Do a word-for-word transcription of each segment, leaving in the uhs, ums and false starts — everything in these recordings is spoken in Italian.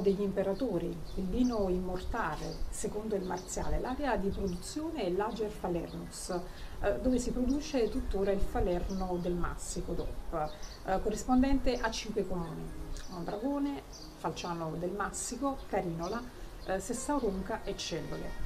degli imperatori, il vino immortale, secondo il Marziale. L'area di produzione è l'Ager Falernus, eh, dove si produce tuttora il Falerno del Massico D O P, eh, corrispondente a cinque comuni: Mondragone, Falciano del Massico, Carinola, eh, Sessaurunca e Cellole.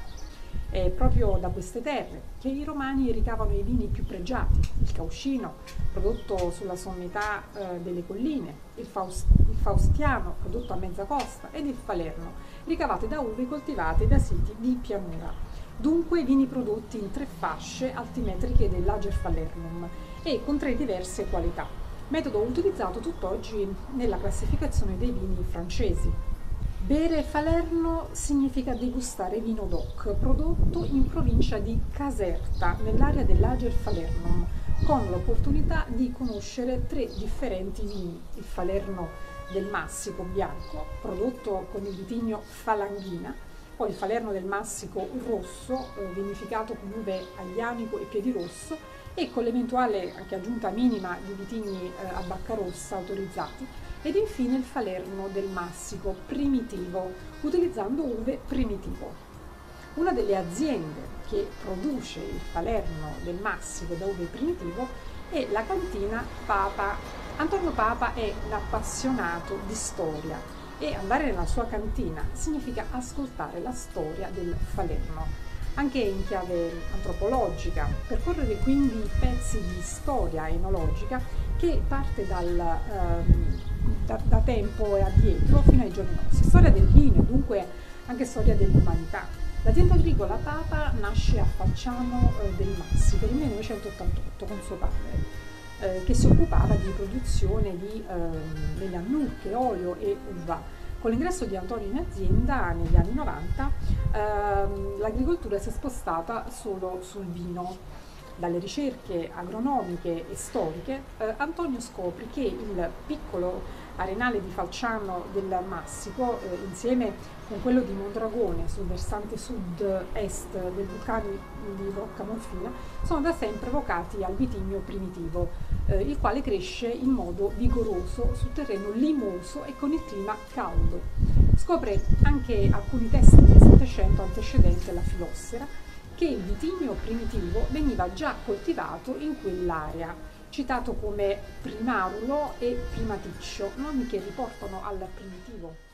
È proprio da queste terre che i romani ricavano i vini più pregiati: il Causcino, prodotto sulla sommità eh, delle colline, il, Faust il Faustiano, prodotto a mezza costa, ed il Falerno, ricavati da uve coltivate da siti di pianura. Dunque vini prodotti in tre fasce altimetriche dell'Ager Falernum e con tre diverse qualità, metodo utilizzato tutt'oggi nella classificazione dei vini francesi. Bere Falerno significa degustare vino D O C, prodotto in provincia di Caserta, nell'area dell'Ager Falernum, con l'opportunità di conoscere tre differenti vini: il Falerno del Massico bianco, prodotto con il vitigno Falanghina, poi il Falerno del Massico rosso, vinificato con uve aglianico e piedirosso e con l'eventuale anche aggiunta minima di vitigni a bacca rossa autorizzati, ed infine il Falerno del Massico primitivo, utilizzando uve primitivo. Una delle aziende che produce il Falerno del Massico da uve primitivo è la cantina Papa. Antonio Papa è un appassionato di storia e andare nella sua cantina significa ascoltare la storia del Falerno, anche in chiave antropologica, percorrere quindi pezzi di storia enologica che parte dal, ehm, da, da tempo e addietro fino ai giorni nostri. Storia del vino, dunque anche storia dell'umanità. L'azienda agricola Papa nasce a Falciano eh, del Massico nel millenovecentottantotto con suo padre, eh, che si occupava di produzione di eh, delle annurche, olio e uva. Con l'ingresso di Antonio in azienda negli anni novanta, ehm, l'agricoltura si è spostata solo sul vino. Dalle ricerche agronomiche e storiche, eh, Antonio scopre che il piccolo arenale di Falciano del Massico, eh, insieme con quello di Mondragone sul versante sud-est del vulcano di Rocca Molfina, sono da sempre vocati al vitigno primitivo, eh, il quale cresce in modo vigoroso su terreno limoso e con il clima caldo. Scopre anche alcuni testi del Settecento antecedente alla filossera che il vitigno primitivo veniva già coltivato in quell'area, citato come primarulo e primaticcio, nomi che riportano al primitivo.